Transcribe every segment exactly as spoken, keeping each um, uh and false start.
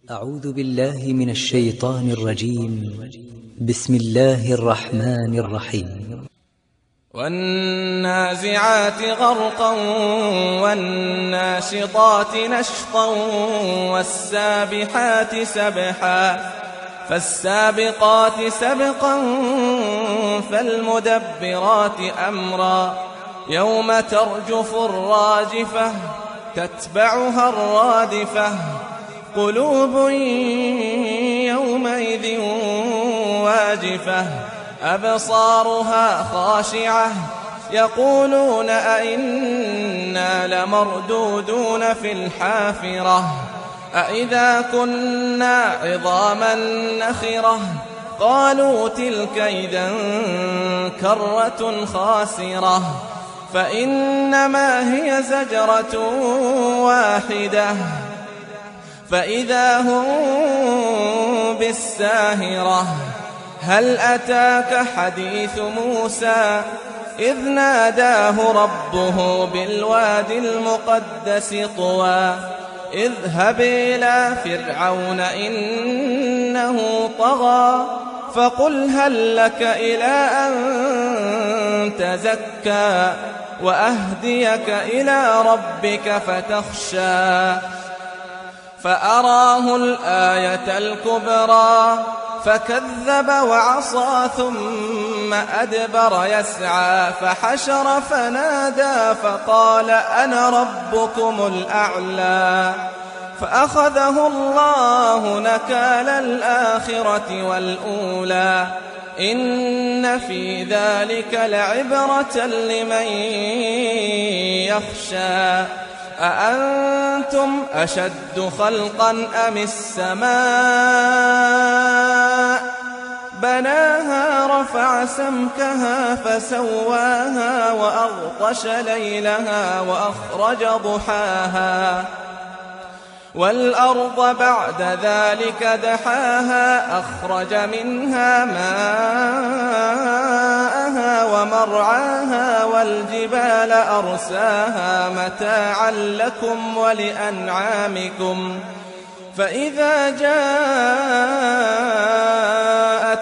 أعوذ بالله من الشيطان الرجيم. بسم الله الرحمن الرحيم. والنازعات غرقا والناشطات نشطا والسابحات سبحا فالسابقات سبقا فالمدبرات أمرا يوم ترجف الراجفة تتبعها الرادفة قلوب يومئذ واجفة أبصارها خاشعة يقولون أئنا لمردودون في الحافرة أئذا كنا عظاما نخرة قالوا تلك إذا كرة خاسرة فإنما هي زجرة واحدة فإذا هم بالساهرة هل أتاك حديث موسى إذ ناداه ربه بالوادي المقدس طوى اذهب إلى فرعون إنه طغى فقل هل لك إلى أن تزكى وأهديك إلى ربك فتخشى فأراه الآية الكبرى فكذب وعصى ثم أدبر يسعى فحشر فنادى فقال أنا ربكم الأعلى فأخذه الله نكال الآخرة والأولى إن في ذلك لعبرة لمن يخشى أأنتم أشد خلقا أم السماء بناها رفع سمكها فسواها وأغطش ليلها وأخرج ضحاها والأرض بعد ذلك دحاها أخرج منها ماءها ومرعاها والجبال أرساها متاعا لكم ولأنعامكم فإذا جاءت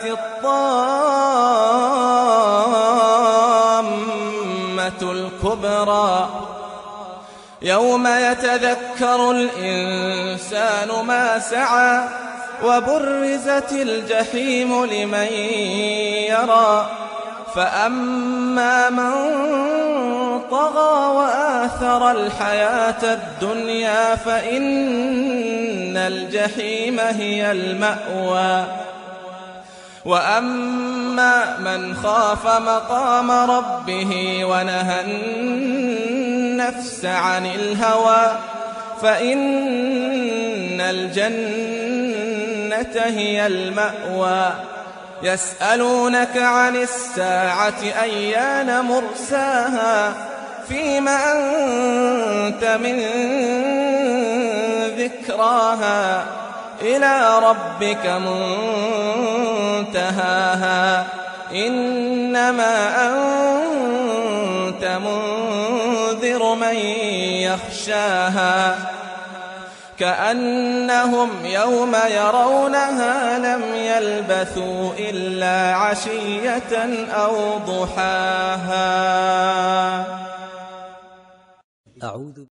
الطامة الكبرى يوم يتذكر الإنسان ما سعى وبرزت الجحيم لمن يرى فأما من طغى وآثر الحياة الدنيا فإن الجحيم هي المأوى وأما من خاف مقام ربه ونهى النفس عن الهوى فإن الجنة هي المأوى يسألونك عن الساعة أيان مرساها فيم أنت من ذكراها إلى ربك منتهاها إنما أنت منذر من يخشاها كأنهم يوم يرونها لم يلبثوا إلا عشية أو ضحاها. أعوذ